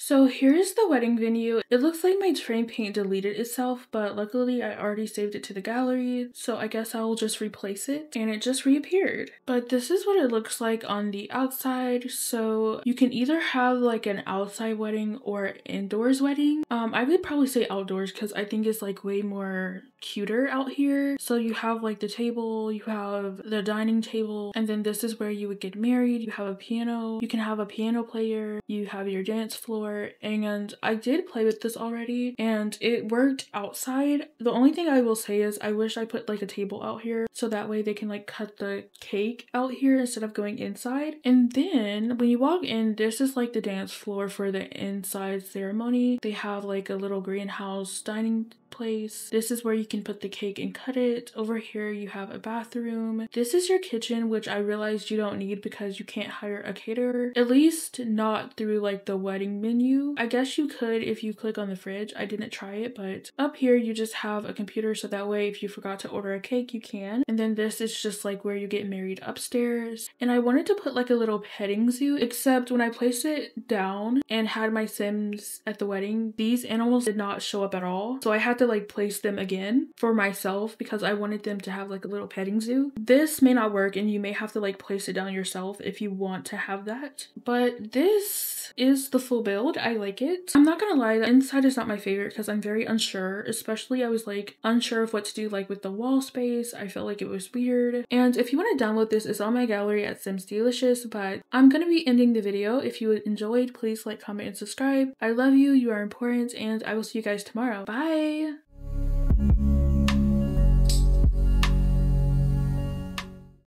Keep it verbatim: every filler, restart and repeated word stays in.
So here's the wedding venue. It looks like my train paint deleted itself, but luckily I already saved it to the gallery, so I guess I will just replace it, and it just reappeared. But this is what it looks like on the outside. So you can either have like an outside wedding or indoors wedding. Um, I would probably say outdoors because I think it's like way more cuter out here. So you have like the table, you have the dining table, and then this is where you would get married. You have a piano, you can have a piano player, you have your dance floor, and I did play with this already and it worked outside. The only thing I will say is I wish I put like a table out here so that way they can like cut the cake out here instead of going inside. And then when you walk in, this is like the dance floor for the inside ceremony. They have like a little greenhouse dining place. This is where you can put the cake and cut it. Over here you have a bathroom. This is your kitchen, which I realized you don't need because you can't hire a caterer, at least not through like the wedding menu. I guess you could if you click on the fridge. I didn't try it, but up here you just have a computer so that way if you forgot to order a cake you can. And then this is just like where you get married upstairs. And I wanted to put like a little petting zoo, except when I placed it down and had my Sims at the wedding, these animals did not show up at all. So I had to like place them again for myself because I wanted them to have like a little petting zoo. This may not work and you may have to like place it down yourself if you want to have that. But this is the full build. I like it. I'm not gonna lie, the inside is not my favorite because I'm very unsure. Especially I was like unsure of what to do like with the wall space. I felt like it was weird. And if you want to download this, it's on my gallery at Sims Delicious. But I'm gonna be ending the video. If you enjoyed, please like, comment, and subscribe. I love you. You are important, and I will see you guys tomorrow. Bye!